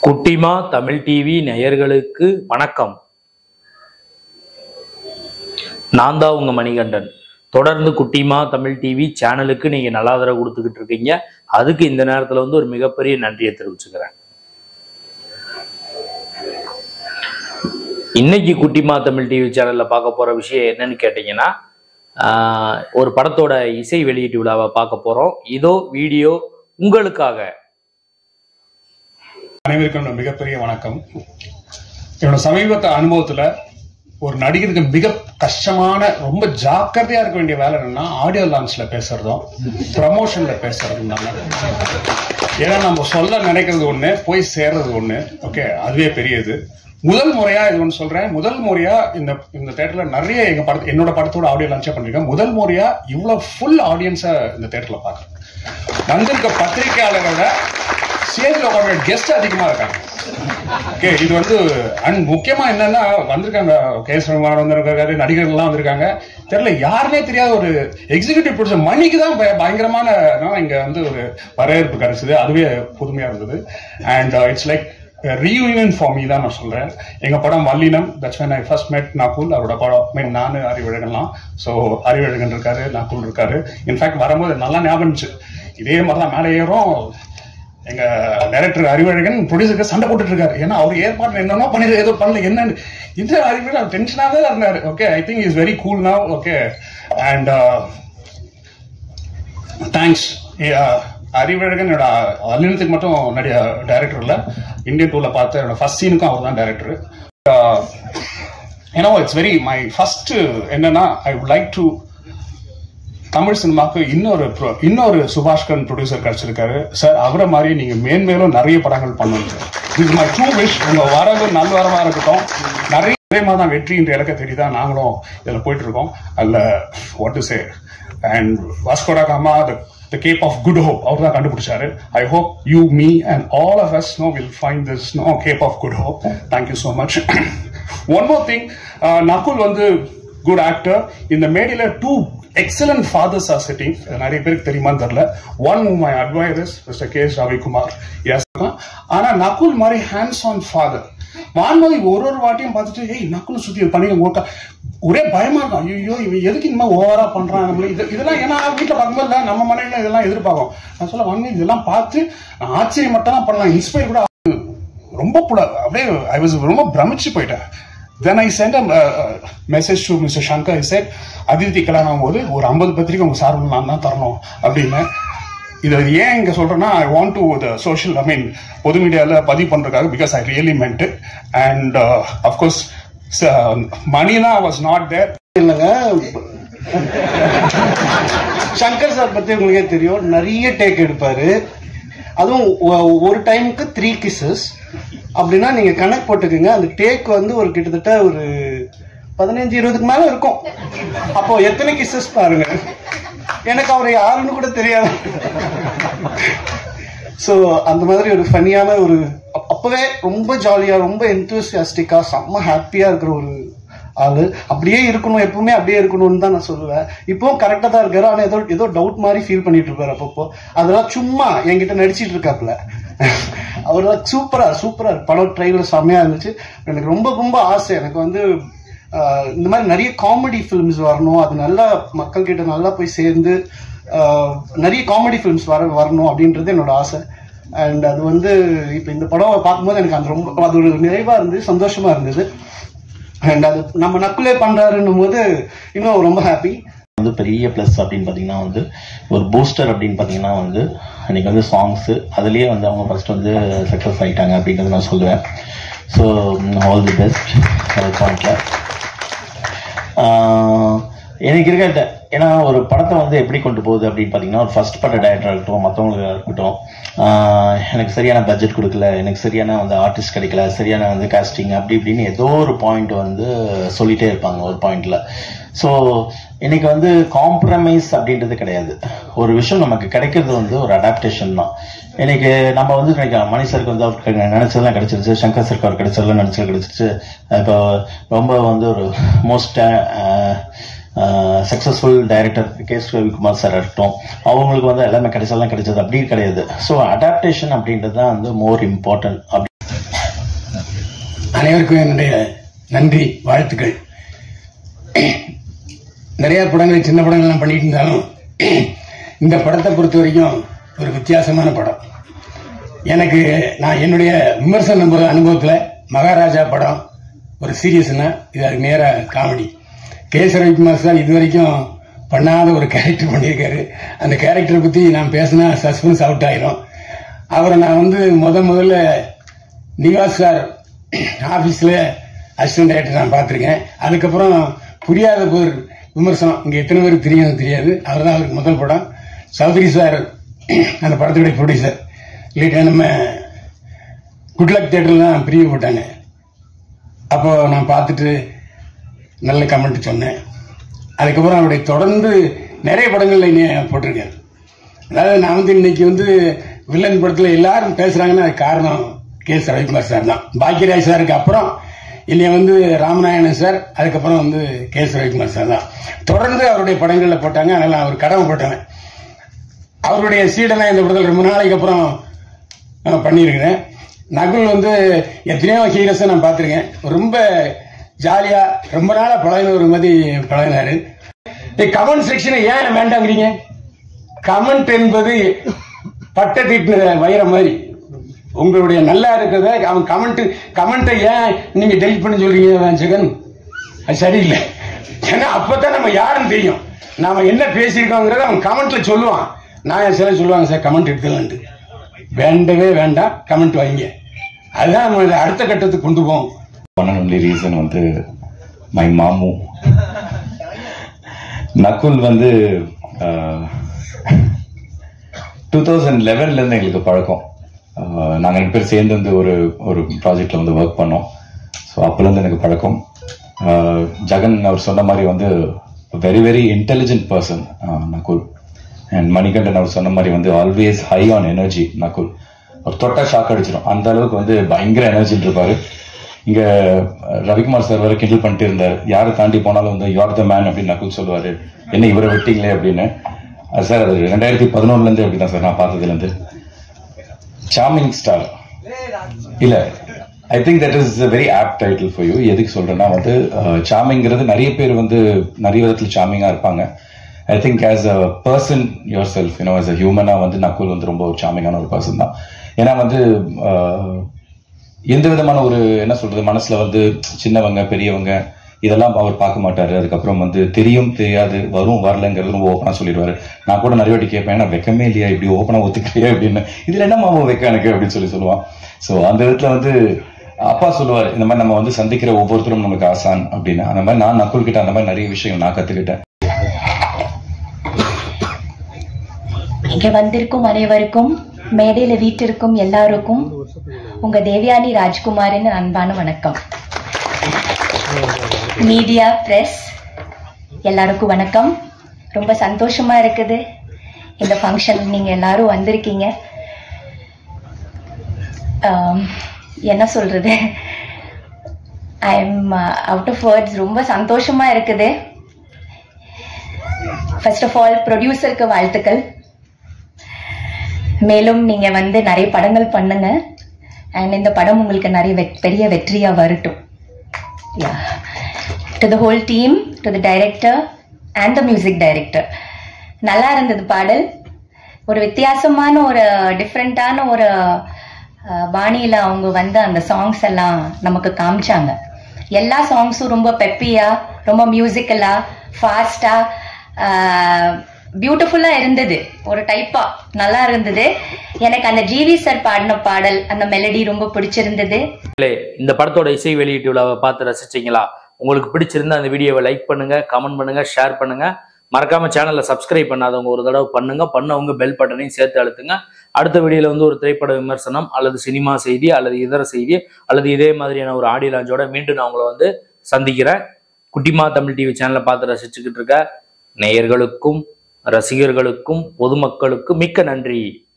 குட்டிமா தமிழ் டிவி நேயர்களுக்கு வணக்கம். நான் தான் உங்க மணிகண்டன். தொடர்ந்து குட்டிமா தமிழ் டிவி சேனலுக்கு நீங்க நல்ல ஆதரவு கொடுத்துக்கிட்டு இருக்கீங்க. அதுக்கு இந்த நேரத்துல ஒரு மிகப்பெரிய நன்றியை தெரிவிச்சுக்கிறேன். இன்னைக்கு குட்டிமா தமிழ் டிவி சேனல்ல பார்க்க போற விஷயம் என்னன்னு கேட்டீங்கன்னா, ஒரு படத்தோட இசை வெளியீட்டு விழாவை பார்க்க போறோம். இதோ வீடியோ உங்களுக்காக. அனைவருக்கும் மிகப்பெரிய வணக்கம். என்னோட சமீபத்த அனுபவத்துல ஒரு நடிகருக்கு மிக கஷ்டமான, ரொம்ப ஜாக்கிரதையா இருக்க வேண்டிய வேலை என்னன்னா ஆடியோ லான்ச்ல பேசுறதும் ப்ரமோஷன்ல பேசுறதும் தாங்க. ஏன்னா நம்ம சொல்ல நினைக்கிறது ஒண்ணு, போய் சேர்றது ஒண்ணு. ஓகே, அதுவே பெரியது. முதல் முறையா இது ஒன்று சொல்றேன். முதல் முறையா இந்த தியேட்டர்ல நிறைய என்னோட படத்தோட ஆடியோ லான்ச்சா பண்ணிருக்கேன். முதல் முறையா இவ்வளவு ஃபுல் ஆடியன்ஸா இந்த தியேட்டர்ல பாக்குறேன். வந்திருக்க பத்திரிகையாளரோட ஸ்டேஜ்ல உட்கார்ற கெஸ்ட் அதிகமா இருக்காங்க. ஓகே, இது அண்ட் முக்கியமா என்னன்னா வந்திருக்காங்க வந்திருக்காரு, நடிகர்கள் எல்லாம் வந்திருக்காங்க. தெரியல, யாருன்னே தெரியாத ஒரு எக்ஸிகியூட்டிவ் ப்ரொடியூசர் மணிக்கு தான் பயங்கரமான இங்க ஒரு வரவேற்பு கிடைச்சது. அதுவே புதுமையா இருந்தது. And it's like reunion for me தான் நான் சொல்றேன். எங்க படம் Vallinam, that's when I first met Nakul. அவரோட படம் நானு அறிவழகன்லாம். ஸோ அறிவழகன் இருக்காரு, நாக்குல் இருக்காரு. இன்ஃபேக்ட் வரும்போது நல்லா ஞாபகம் இருந்துச்சு. இதே மாதிரிதான் மேலே ஏறும். எங்க டைரக்டர் அறிவழகன் ப்ரொடியூசருக்கு சண்டை போட்டுட்டு இருக்காரு. ஏன்னா அவர் ஏற்பாடு என்னன்னா பண்ணிடு, ஏதோ பண்ணல, என்னன்னு இந்த அறிவழகன் டென்ஷனாவே இருந்தாரு. Okay, I think is very cool now. Okay, and thanks Arivazhagan. என்னோட வல்லினத்துக்கு மட்டும் டைரக்டர் இல்ல, இந்தியன் டூல பார்த்து என்னோட ஃபர்ஸ்ட் சீனுக்கும் அவர் தான் டைரக்டர். ஏன்னா இட்ஸ் வெரி மை ஃபர்ஸ்ட் என்னன்னா I would like to Tamil சினிமாவுக்கு இன்னொரு சுபாஷ்கரன் ப்ரொடியூசர் கிடைச்சிருக்காரு சார். அவரை மாதிரி நீங்க மேன்மேலும் நிறைய படங்கள் பண்ணுங்க. இது மை ட்ரூ விஷ். உங்க வரவு நல்வரவா இருக்கட்டும். நிறைய மாதிரி தான் வெற்றின்ற இலக்க தெரியுதா நாங்களும் இதுல போயிட்டு இருக்கோம். அல்ல what to say. And Vasco da Gama the Cape of Good Hope அவர் தான் கண்டுபிடிச்சாரு. I hope you, me and all of us will find this Cape of Good Hope. Thank you so much. One more thing, Nakul good actor. இந்த மேடையில two excellent fathers are sitting. நிறைய பேருக்கு தெரியுமான்னு தெரியல. One whom I admire is Mr. K. Ravikumar. Yes, ஆனா நகுல் மாதிரி hands on father. Vanmathi ஒரு வாட்டியும் பார்த்துட்டு ஏய் நகுல் சுத்தி பண்ணி ஒரே பயமா இருக்கும். ஐயோ இவன் எதுக்கு இந்த மாதிரி ஓவரா பண்றான் நம்மள. இதெல்லாம் ஏன்னா வீட்டுல பார்க்கும்போது நம்ம மனைவில இதெல்லாம் எதிர்பார்க்கும். நான் சொல்ல வான்மதி இதெல்லாம் பார்த்து ஆச்சரியம் மட்டும் தான் பண்ணலாம், இன்ஸ்பயர் கூட ரொம்ப அப்படியே ஐ வாஸ் ரொம்ப பிரமிச்சு போயிட்டேன். Then I sent a message to Mr. Shankar. He said, Aditi கல்யாணம் போது ஒரு 50 பத்திரிக்கை உங்க சார்பில் நான் தான் தரணும் அப்படின்னு. இதை ஏன் இங்க சொல்றேன்னா, ஐ வாண்ட் டு சோஷியல் பொது மீடியால பதிவு பண்றதுக்காக, because I really meant it. And of course மணினா வாஸ் நாட் தேர். இல்லைங்க, சங்கர் சார் பத்தி உங்களுக்கே தெரியும், நிறைய டேக் எடுப்பாரு. அதுவும் ஒரு டைமுக்கு 3 kisses அப்படின்னா நீங்க கணக்கு போட்டுக்கோங்க. அந்த டேக் ஒரு கிட்டத்தட்ட ஒரு 15-20க்கு மேல இருக்கும். அப்போ எத்தனை கிசஸ் பாருங்க. எனக்கு அவர் யாருன்னு கூட தெரியாது. ஸோ அந்த மாதிரி ஒரு ஃபன்னியான அப்பவே ரொம்ப ஜாலியா, ரொம்ப எந்தூசியாஸ்டிக்கா, செம்ம ஹாப்பியா இருக்கிற ஒரு ஆளு. அப்படியே இருக்கணும், எப்பவுமே அப்படியே இருக்கணும்னு தான் நான் சொல்லுவேன். இப்பவும் கரெக்டா தான் இருக்காரு. ஆனா ஏதோ டவுட் மாதிரி ஃபீல் பண்ணிட்டு இருப்பாரு அப்பப்போ. அதெல்லாம் சும்மா என்கிட்ட நடிச்சிட்டு இருக்காப்புல. அவர்தான் சூப்பரா படம் ட்ரைலர் செம்மையா இருந்துச்சு. எனக்கு ரொம்ப ரொம்ப ஆசை. எனக்கு இந்த மாதிரி நிறைய காமெடி ஃபிலிம்ஸ் வரணும். அது நல்லா மக்கள் கிட்ட நல்லா போய் சேர்ந்து நிறைய காமெடி ஃபிலிம்ஸ் வரணும் அப்படின்றது என்னோட ஆசை. அண்ட் அது இப்ப இந்த படம் பார்க்கும்போது எனக்கு அது ஒரு நிறைவா இருந்தது, சந்தோஷமா இருந்தது. அண்ட் அது நம்ம நக்குலே பண்றாருன்னும் போது இன்னும் ரொம்ப ஹாப்பி. பெரிய பிளஸ் அப்படின்னு பாத்தீங்கன்னா ஒரு பூஸ்டர் அப்படின்னு பாத்தீங்கன்னா இன்னைக்கு சாங்ஸ் அதுலயே அவங்க ஃபர்ஸ்ட் சக்சஸ் ஆயிட்டாங்க அப்படின்றது நான் சொல்லுவேன். ஸோ ஆல் தி பெஸ்ட் பாயிண்ட்ல எனக்கு இருக்க. ஏன்னா ஒரு படத்தை எப்படி கொண்டு போகுது அப்படின்னு பாத்தீங்கன்னா, ஒரு ஃபர்ஸ்ட் பட டைரக்டரா இருக்கட்டும், மற்றவங்களுக்கு இருக்கட்டும், எனக்கு சரியான பட்ஜெட் கொடுக்கல, எனக்கு சரியான ஆர்டிஸ்ட் கிடைக்கல, சரியான காஸ்டிங் அப்படி இப்படின்னு ஏதோ ஒரு பாயிண்ட் சொல்லிட்டே இருப்பாங்க ஒரு பாயிண்ட்ல. ஸோ இன்னைக்கு காம்ப்ரமைஸ் அப்படின்றது கிடையாது. ஒரு விஷயம் நமக்கு கிடைக்கிறது ஒரு அடாப்டேஷன் தான். இன்னைக்கு நம்ம நினைக்கலாம் மணிசருக்கு அவருக்கு நினைச்சதெல்லாம் கிடைச்சிருச்சு, சங்கர் சருக்கு அவர் கிடைச்சதெல்லாம் நினைச்சது கிடைச்சிருச்சு. இப்போ ரொம்ப ஒரு most successful director K. Ravikumar sir இருக்கட்டும், அவங்களுக்கு எல்லாமே கிடைச்சதெல்லாம் கிடைச்சது அப்படி கிடையாது. ஸோ அடாப்டேஷன் அப்படின்றது தான் மோர் இம்பார்ட்டன்ட். அனைவருக்கும் என்னுடைய நன்றி, வாழ்த்துக்கள். நிறைய படங்கள், சின்ன படங்கள்லாம் பண்ணிட்டு இருந்தாலும் இந்த படத்தை பொறுத்த வரைக்கும் ஒரு வித்தியாசமான படம். எனக்கு நான் என்னுடைய விமர்சன அனுபவத்தில் மகாராஜா படம் ஒரு சீரியஸ்னா இது அதுக்கு நேராக காமெடி. கே.எஸ். ரவிக்குமார் சார் இது வரைக்கும் பண்ணாத ஒரு கேரக்டர் பண்ணியிருக்காரு. அந்த கேரக்டரை பற்றி நான் பேசினா சஸ்பென்ஸ் அவுட் ஆயிரும். அவரை நான் முதல்ல நிவாஸ் சார் ஆஃபீஸில் அசிஸ்டன்ட் டைரக்டர் நான் பார்த்துருக்கேன். அதுக்கப்புறம் புரியாத பேர் விமர்சனம், இங்கே எத்தனை பேருக்கு தெரியாது. அவர் தான் அவருக்கு முதல் படம். சௌத்ரி சார் அந்த படத்துடைய ப்ரொடியூசர். இல்லைட்டா நம்ம குட்லக் தியேட்டர்ல தான் பிரிவு போட்டாங்க. அப்போ நான் பார்த்துட்டு நல்ல கமெண்ட் சொன்னேன். அதுக்கப்புறம் அவருடைய தொடர்ந்து நிறைய படங்கள்ல போட்டிருக்காரு. அதாவது நான் இன்னைக்கு வில்லன் படத்தில் எல்லாரும் பேசுறாங்கன்னா அது காரணம் கே.எஸ். ரவிக்குமார் சார் தான். பாக்கியராஜ் சாருக்கு அப்புறம் என்னைய ராமநாயணன் சார், அதுக்கப்புறம் கே.எஸ். ரவிக்குமார் சார் தான் தொடர்ந்து அவருடைய படங்கள்ல போட்டாங்க. அதனால அவர் கடமை போட்டவன். அவருடைய சீடெல்லாம் இந்த படத்தில் ரொம்ப நாளைக்கு அப்புறம் பண்ணியிருக்கிறேன். நகுல் எத்தனையோ ஹீரோஸை நான் பார்த்துருக்கேன். ரொம்ப ஜாலியா ரொம்ப நாளா பழகின ஒரு மாதிரி பழகினாரு. கமெண்ட் செக்ஷனை ஏன் வேண்டாங்கிறீங்க? கமெண்ட் என்பது பட்ட தீட்டின வைர மாதிரி. உங்களுடைய நல்லா இருக்கிறத அவன் கமெண்ட்டை ஏன் நீங்க டெலிட் பண்ணி சொல்றீங்க ஜெகன்? அது சரியில்லை. ஏன்னா அப்பதான் நம்ம யாருன்னு தெரியும், நாம என்ன பேசியிருக்கோங்கிறத அவன் கமெண்ட்ல சொல்லுவான். நான் சில சொல்லுவாங்க சார் கமெண்ட் எடுத்துலான்ட்டு. வேண்டவே வேண்டாம், கமெண்ட் வைங்க. அதுதான் நம்ம அடுத்த கட்டத்துக்கு கொண்டு போவோம். One and only reason my மாமு நகுல் 2011 இருந்து எங்களுக்கு பழக்கம். நாங்கள் 2 பேர் சேர்ந்து ஒரு ப்ராஜெக்ட்ல ஒர்க் பண்ணோம். ஸோ அப்போலேருந்து எனக்கு பழக்கம். ஜகன் அவர் சொன்ன மாதிரி very very intelligent person Nakul. And Manikandan அவர் சொன்ன மாதிரி always high on energy Nakul. ஒரு தொட்டா ஷாக் அடிச்சிடும், அந்த அளவுக்கு பயங்கர எனர்ஜின்னு இருப்பாரு. இங்க ரவிக்குமார் சார் வரை கிண்டல் பண்ணிட்டு இருந்தார், யாரை தாண்டி போனாலும் யூஆர் த மேன் அப்படின்னு நகுல் சொல்லுவாரு. என்ன இவரை விட்டீங்களே அப்படின்னு. அது சார் அது 2011 இருந்து அப்படிதான் சார் நான் பார்த்ததுல இருந்து. சார்மிங் ஸ்டார் இல்ல, I think that is very apt title for you. எதுக்கு சொல்றேன்னா சார்மிங்கிறது நிறைய பேர் நிறைய விதத்துல சார்மிங்கா இருப்பாங்க. I think as a person yourself as a ஹியூமனா நகுல் ரொம்ப ஒரு சார்மிங்கான ஒரு பர்சன் தான். ஏன்னா எந்த விதமான ஒரு என்ன சொல்றது மனசுல சின்னவங்க பெரியவங்க இதெல்லாம் அவர் பார்க்க மாட்டாரு. அதுக்கப்புறம் தெரியும் தெரியாது வரும் வரலங்கிறது ரொம்ப ஓப்பனா சொல்லிடுவாரு. நான் கூட நிறைய வாட்டி கேட்பேன், நான் வெக்கமே இல்லையா இப்படி ஓப்பனா ஒத்துக்கிறியா அப்படின்னு. இதுல என்ன மாமா வெக்க எனக்கு அப்படின்னு சொல்லுவான். ஸோ அந்த விதத்துல அப்பா சொல்லுவாரு, இந்த மாதிரி நம்ம சந்திக்கிற ஒவ்வொருத்தரும் நமக்கு ஆசான் அப்படின்னு. அந்த மாதிரி நான் நகுல் கிட்ட அந்த மாதிரி நிறைய விஷயங்கள் நான் கத்துக்கிட்டேன். இங்க வந்திருக்கும் அனைவருக்கும், மேடையில வீட்டிற்கும் எல்லாருக்கும் உங்க தேவயானி ராஜ்குமாரின் அன்பான வணக்கம். மீடியா, பிரஸ் எல்லாருக்கும் வணக்கம். ரொம்ப சந்தோஷமா இருக்குது இந்த ஃபங்க்ஷன் நீங்க எல்லாரும் வந்திருக்கீங்க. என்ன சொல்றது, I am out of words. ரொம்ப சந்தோஷமா இருக்குது. ஃபர்ஸ்ட் ஆஃப் ஆல் ப்ரொடியூசருக்கு வாழ்த்துக்கள். மேலும் நீங்க நிறைய படங்கள் பண்ணுங்க. அண்ட் இந்த படம் உங்களுக்கு நிறைய பெரிய வெற்றியா வரட்டும். To the whole team, to the director and the music director. நல்லா இருந்தது பாடல். ஒரு வித்தியாசமான ஒரு டிஃப்ரெண்டான ஒரு பாணியில அவங்க அந்த சாங்ஸ் எல்லாம் நமக்கு காமிச்சாங்க. எல்லா சாங்ஸும் ரொம்ப பெப்பியா, ரொம்ப மியூசிக்கலா, ஃபாஸ்டா, பியூட்டிஃபுல்லா இருந்தது. ஒரு டைப்பா நல்லா இருந்தது. எனக்கு அந்த ஜிவி சார் பாடின பாடல், அந்த மெலடி ரொம்ப பிடிச்சிருந்தது. இந்த படத்தோட இசை வெளியீட்டு விழாவை பார்த்து ரசிச்சீங்களா? உங்களுக்கு பிடிச்சிருந்தா அந்த வீடியோவை லைக் பண்ணுங்க, கமெண்ட் பண்ணுங்க, ஷேர் பண்ணுங்க. மறக்காம சேனலை சப்ஸ்கிரைப் பண்ணாதவங்க ஒரு தடவை பண்ணுங்க. பண்ணவங்க பெல் பட்டனையும் சேர்த்து அழுத்துங்க. அடுத்த வீடியோல ஒரு திரைப்பட விமர்சனம் அல்லது சினிமா செய்தி அல்லது இதர செய்தி அல்லது இதே மாதிரியான ஒரு ஆடியோ லான்ச்சோட மீண்டும் நான் உங்களை சந்திக்கிறேன். குட்டிமா தமிழ் டிவி சேனலை பார்த்து ரசிச்சுக்கிட்டு இருக்க நேயர்களுக்கும் ரசிகர்களுக்கும் பொதுமக்களுக்கும் மிக்க நன்றி.